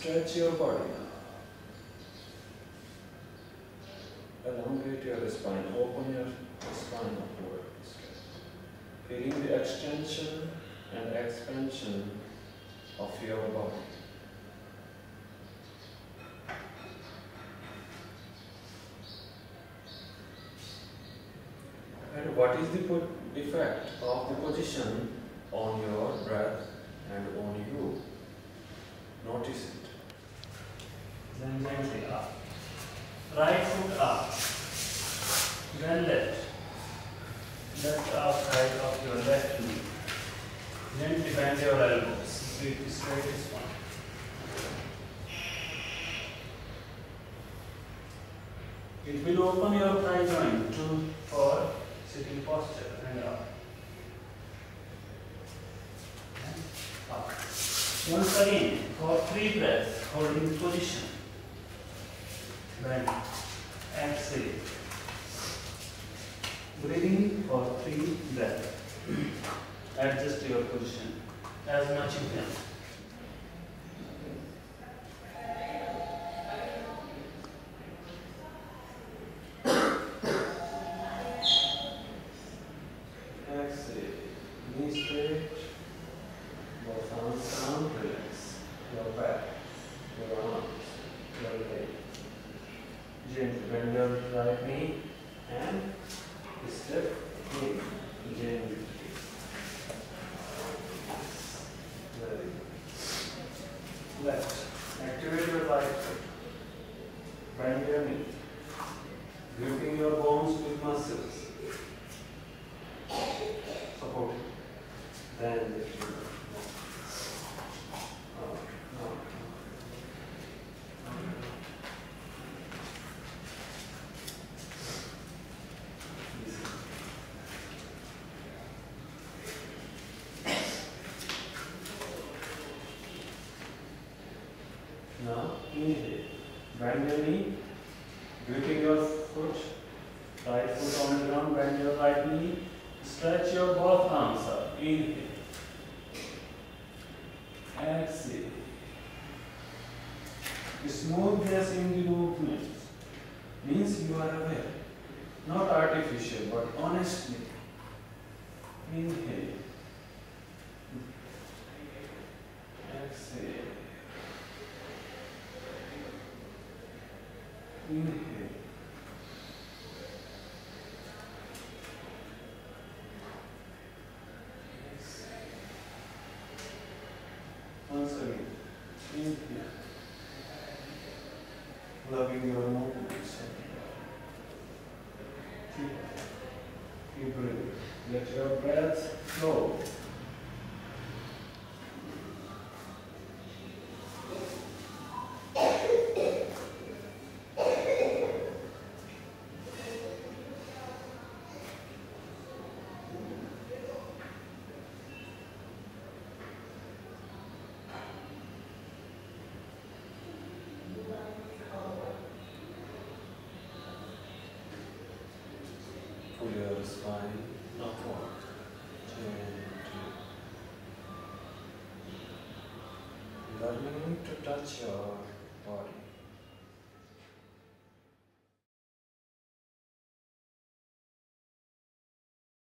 Stretch your body now. Elongate your spine. Open your spine upwards. Feeling the extension and expansion of your body. And what is the effect of the position on your breath and on you? Notice it. Then gently up. Right foot up. Then left. Left outside of your left knee. Gently bend your elbows. Keep straight spine. It will open your thigh joint for sitting posture and up. And up. Once again, for 3 breaths, holding position. Bend. Exhale. Breathing for 3 breaths. Adjust your position as much you can. Exhale. Knees straight. Both arms down. Relax. Your back. Your arms. Your leg. Gently bend your right knee and step in. Gently. Very good. Left. Activate your right foot. Bend your knee. Gripping your bones with muscles. Support it. Then lift it up. Easy. Now, inhale. Bend your knee. Gripping your foot. Right foot on the ground. Bend your right knee. Stretch your both arms up. Inhale. Exhale. Smoothness in the movements means you are aware, not artificial, but honestly. Inhale. Exhale. Inhale. Once again, inhale. Loving your movements. Keep breathing. Let your breath flow. Pull your spine upward. Gently. Learning to touch your body.